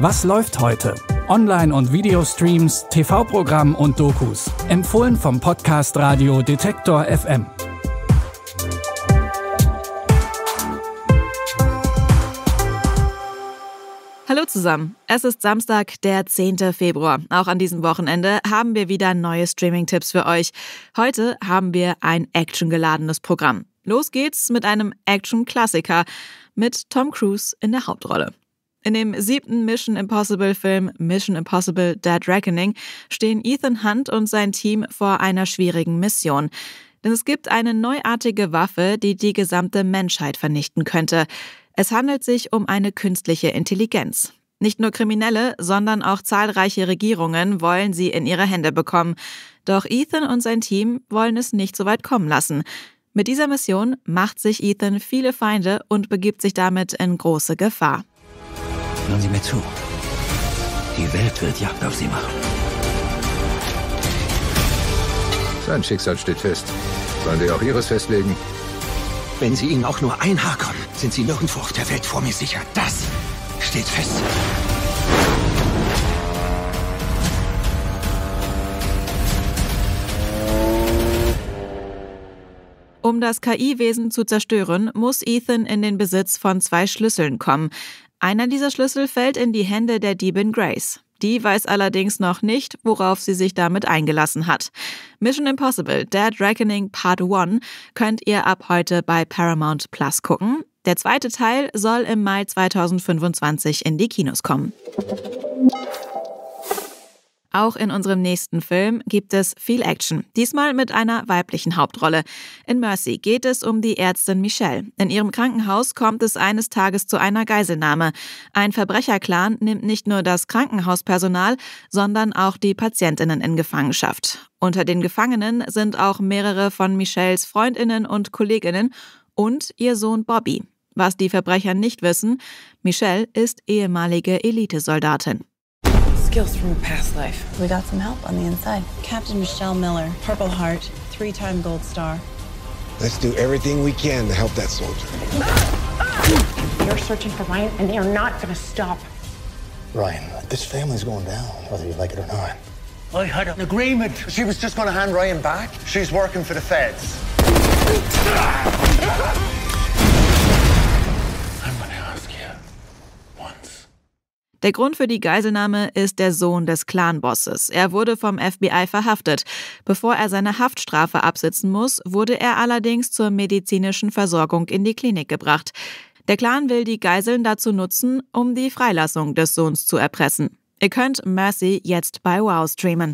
Was läuft heute? Online- und Videostreams, TV-Programm und Dokus. Empfohlen vom Podcast Radio Detektor FM. Hallo zusammen, es ist Samstag, der 10. Februar. Auch an diesem Wochenende haben wir wieder neue Streaming-Tipps für euch. Heute haben wir ein actiongeladenes Programm. Los geht's mit einem Action-Klassiker mit Tom Cruise in der Hauptrolle. In dem 7. Mission Impossible-Film Mission Impossible Dead Reckoning stehen Ethan Hunt und sein Team vor einer schwierigen Mission. Denn es gibt eine neuartige Waffe, die die gesamte Menschheit vernichten könnte. Es handelt sich um eine künstliche Intelligenz. Nicht nur Kriminelle, sondern auch zahlreiche Regierungen wollen sie in ihre Hände bekommen. Doch Ethan und sein Team wollen es nicht so weit kommen lassen. Mit dieser Mission macht sich Ethan viele Feinde und begibt sich damit in große Gefahr. Hören Sie mir zu. Die Welt wird Jagd auf Sie machen. Sein Schicksal steht fest. Sollen wir auch Ihres festlegen? Wenn Sie Ihnen auch nur ein Haar kommen, sind Sie nirgendwo auf der Welt vor mir sicher. Das steht fest. Um das KI-Wesen zu zerstören, muss Ethan in den Besitz von 2 Schlüsseln kommen. Einer dieser Schlüssel fällt in die Hände der Diebin Grace. Die weiß allerdings noch nicht, worauf sie sich damit eingelassen hat. Mission Impossible Dead Reckoning Part 1 könnt ihr ab heute bei Paramount Plus gucken. Der 2. Teil soll im Mai 2025 in die Kinos kommen. Auch in unserem nächsten Film gibt es viel Action, diesmal mit einer weiblichen Hauptrolle. In Mercy geht es um die Ärztin Michelle. In ihrem Krankenhaus kommt es eines Tages zu einer Geiselnahme. Ein Verbrecherclan nimmt nicht nur das Krankenhauspersonal, sondern auch die PatientInnen in Gefangenschaft. Unter den Gefangenen sind auch mehrere von Michelles FreundInnen und KollegInnen und ihr Sohn Bobby. Was die Verbrecher nicht wissen, Michelle ist ehemalige Elitesoldatin. Skills from a past life. We got some help on the inside. Captain Michelle Miller, Purple Heart, 3-time Gold Star. Let's do everything we can to help that soldier. You're searching for Ryan, and they are not going to stop. Ryan, this family's going down, whether you like it or not. I had an agreement. She was just going to hand Ryan back. She's working for the feds. I'm going to ask you once. Der Grund für die Geiselnahme ist der Sohn des Clan-Bosses. Er wurde vom FBI verhaftet. Bevor er seine Haftstrafe absitzen muss, wurde er allerdings zur medizinischen Versorgung in die Klinik gebracht. Der Clan will die Geiseln dazu nutzen, um die Freilassung des Sohns zu erpressen. Ihr könnt Mercy jetzt bei Wow streamen.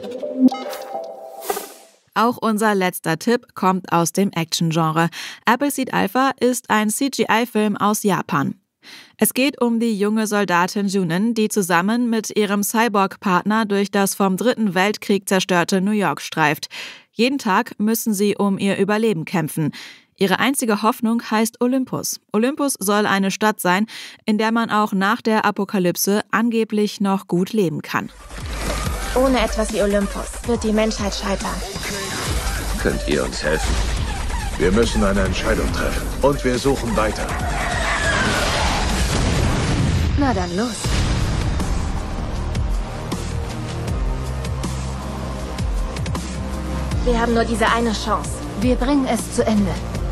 Auch unser letzter Tipp kommt aus dem Action-Genre. Appleseed Alpha ist ein CGI-Film aus Japan. Es geht um die junge Soldatin Junin, die zusammen mit ihrem Cyborg-Partner durch das vom 3. Weltkrieg zerstörte New York streift. Jeden Tag müssen sie um ihr Überleben kämpfen. Ihre einzige Hoffnung heißt Olympus. Olympus soll eine Stadt sein, in der man auch nach der Apokalypse angeblich noch gut leben kann. Ohne etwas wie Olympus wird die Menschheit scheitern. Könnt ihr uns helfen? Wir müssen eine Entscheidung treffen. Und wir suchen weiter. Na dann los. Wir haben nur diese eine Chance. Wir bringen es zu Ende.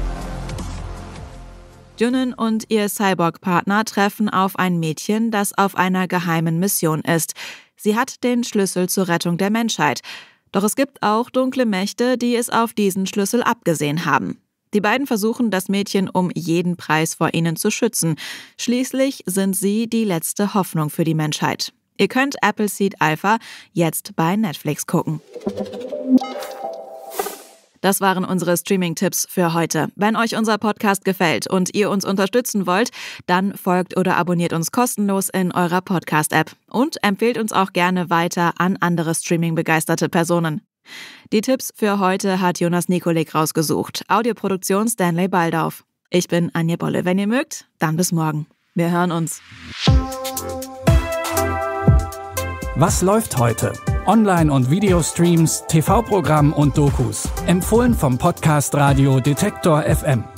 Junin und ihr Cyborg-Partner treffen auf ein Mädchen, das auf einer geheimen Mission ist. Sie hat den Schlüssel zur Rettung der Menschheit. Doch es gibt auch dunkle Mächte, die es auf diesen Schlüssel abgesehen haben. Die beiden versuchen, das Mädchen um jeden Preis vor ihnen zu schützen. Schließlich sind sie die letzte Hoffnung für die Menschheit. Ihr könnt Appleseed Alpha jetzt bei Netflix gucken. Das waren unsere Streaming-Tipps für heute. Wenn euch unser Podcast gefällt und ihr uns unterstützen wollt, dann folgt oder abonniert uns kostenlos in eurer Podcast-App und empfehlt uns auch gerne weiter an andere Streaming-begeisterte Personen. Die Tipps für heute hat Jonas Nikolik rausgesucht. Audioproduktion Stanley Baldauf. Ich bin Anja Bolle. Wenn ihr mögt, dann bis morgen. Wir hören uns. Was läuft heute? Online- und Videostreams, TV-Programm und Dokus. Empfohlen vom Podcast Radio Detektor FM.